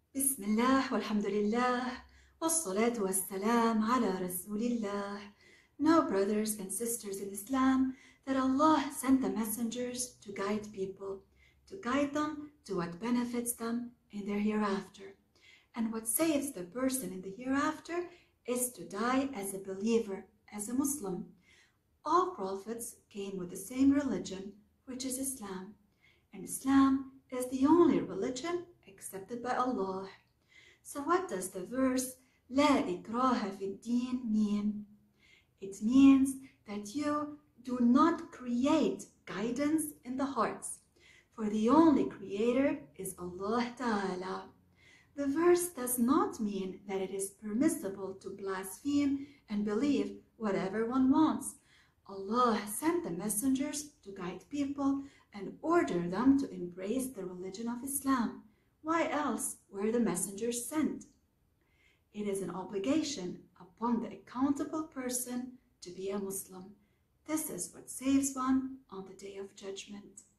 بسم الله والحمد لله والصلاة والسلام على رسول الله. Know, brothers and sisters in Islam, that Allah sent the messengers to guide people, to guide them to what benefits them in their hereafter. And what saves the person in the hereafter is to die as a believer, as a Muslim. All prophets came with the same religion, which is Islam. And Islam is the only religion accepted by Allah. So what does the verse لا إكراه في الدين mean? It means that you do not create guidance in the hearts, for the only creator is Allah Ta'ala. The verse does not mean that it is permissible to blaspheme and believe whatever one wants. Allah sent the messengers to guide people and order them to embrace the religion of Islam. Why else were the messengers sent? It is an obligation upon the accountable person to be a Muslim. This is what saves one on the Day of Judgment.